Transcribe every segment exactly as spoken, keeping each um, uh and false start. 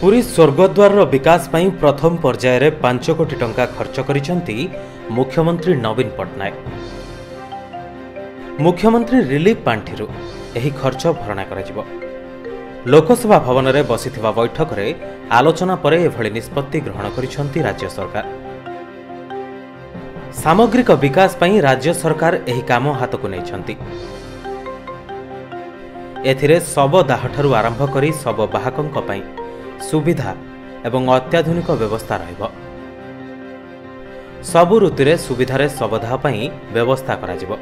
पुरी स्वर्गद्वार विकास ପାଇଁ प्रथम पर्यायर पांच कोटी टंका खर्च करिसेंती मुख्यमंत्री नवीन पट्टनायक। मुख्यमंत्री रिलीफ पांठिरु एही खर्च भरणा कराजिबो। लोकसभा भवन में बसिथिबा बैठक रे आलोचना परे एभଳି निष्पत्ति ग्रहण करिसेंती राज्य सरकार। सामग्रिक विकास ପାଇଁ राज्य सरकार एही काम हातକୁ नेइछंती। एथिरे शव दाहठारु आरंभ करी शव बाहकंक ପାଇଁ सुविधा एवं अत्याधुनिक व्यवस्था रहिबो। सबु ऋतुरे सुविधारे शवदाह ପାଇଁ व्यवस्था कराजिबो।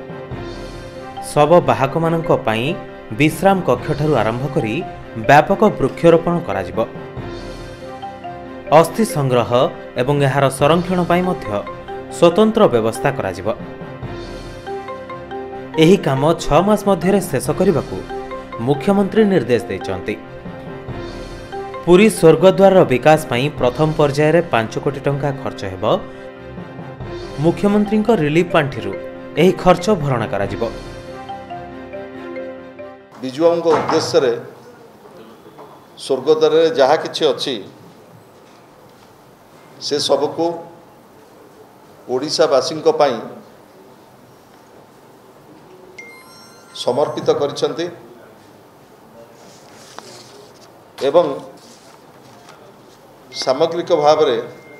शव बाहक मानक ପାଇଁ विश्राम कक्षठारु आरंभ करी व्यापक वृक्षरोपण कराजिबो। अस्थि संग्रह एवं एहार संरक्षण ପାଇଁ ମଧ୍ୟ स्वतंत्र व्यवस्था कराजिबो। एही काम छह मास मध्यरे शेष करबाकू मुख्यमंत्री निर्देश दैछंती। पुरी स्वर्गद्वार विकास ପାଇଁ प्रथम पर्यायर पांच कोटी टंका खर्च हेबो। मुख्यमंत्री रिलीफ पांठिरु एही खर्च भरणा कराजिबो। विजुआंग उद्देश्य रे स्वर्गद्वार रे जहा किछि अछि से सबको ओडिशावासींक ପାଇଁ समर्पित करिसेंती एवं सामग्रिक भाव रे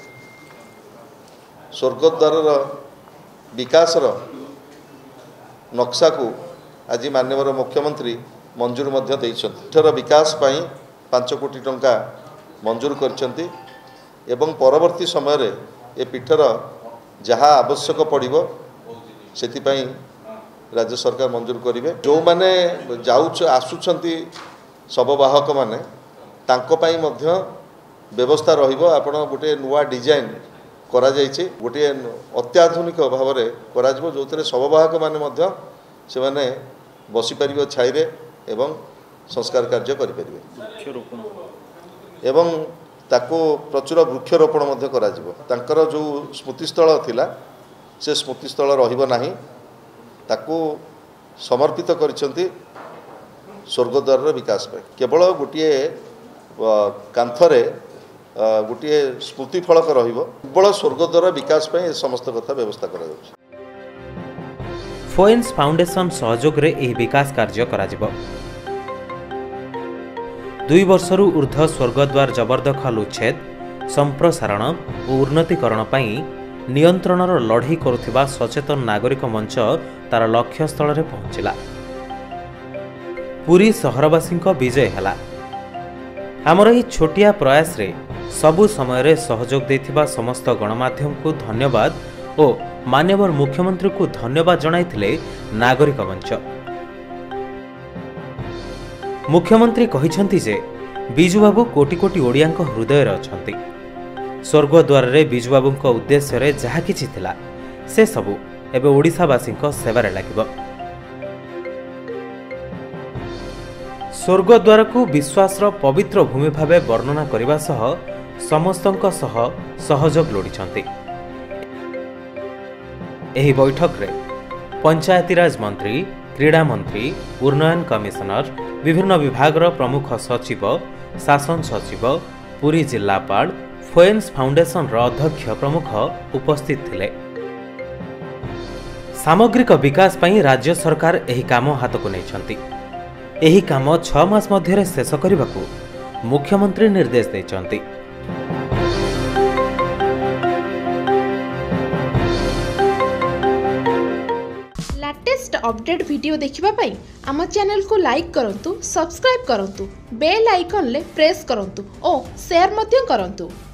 स्वर्गद्वार विकासर नक्शा को आज माननीय मुख्यमंत्री मंजूर मध्य देइछंती। पीठर विकास ପାଇଁ पांच कोटी टंका मंजूर करछंती एवं परवर्ती समय रे ए पीठर जहाँ आवश्यक पड़िबो सेति ପାଇଁ राज्य सरकार मंजूर करिवे। जो माने जाउछ आसुछंती शववाहक माने तांको ପାଇଁ ମଧ୍ୟ व्यवस्था रहिबो। आपण गोटे नुआ डिजाइन करा जायछि, गोटे अत्याधुनिक भाव रे करा जबो जोतरे शववाहक माने ମଧ୍ୟ से माने बसी परिबो छाई रे एवं संस्कार कार्य करि परिबे। वृक्षरोपण एवं ताको प्रचुर वृक्षरोपण मध्य करा जिवो। तांकर जो स्मृतिस्थल थिला से स्मृतिस्थल रहिबो नाही, ताको समर्पित करिसेंती स्वर्गद्वार विकास पे। केवल गोटे कांथरे गोटे स्मृति फलक रहिबो। केवल स्वर्गद्वार विकास पे समस्त कथा व्यवस्था करा जाउछि। फोएन्स फाउंडेशन सहयोग रे एही विकास कार्य करा जिवो। दुई वर्षरु ऊर्ध्व स्वर्गद्वार जबरदखल उच्छेद संप्रसारण और उन्नतीकरण ପାଇଁ नियंत्रणर लढ़ई करुथिबा सचेतन नागरिक मंच तार लक्ष्य स्थल रे पहुंचिला। पुरी सहरवासी विजय हैला। आमर एही छोटिया प्रयास रे सबु समय रे सहयोग देथिबा समस्त गणमाध्यम को धन्यवाद और माननीय मुख्यमंत्री को धन्यवाद जणाइथिले नागरिक मंच। मुख्यमंत्री कहिसेंती जे बिजुबाबू कोटी कोटी ओडियांक हृदय रे अछंती। स्वर्गद्वार रे बिजुबाबूंक उद्देश्य रे जहा किछि थिला से सबु एबे ओडिसावासींक सेवारे लागिबो। स्वर्गद्वार को विश्वासर पवित्र भूमि भावे वर्णना करबा सह समस्तंक सह सहयोग लोडिछंती। एही बैठक रे पंचायतीराज मंत्री, क्रीड़ा मंत्री, उन्नयन कमिशनर, विभिन्न विभागर प्रमुख सचिव, शासन सचिव, पुरी जिलापाल, फोएन्स फाउंडेशन अध्यक्ष प्रमुख उपस्थित थिले। सामग्रिक विकास ପାଇଁ राज्य सरकार एही काम हातକୁ नेइछंती। एही काम छह मास मध्यरे शेष करबाकू मुख्यमंत्री निर्देश दैछंती। लेटेस्ट अपडेट वीडियो देखिबा पई आम चैनल को लाइक करंतु, सब्सक्राइब करंतु, बेल आइकन ले प्रेस करंतु और शेयर मध्य करंतु।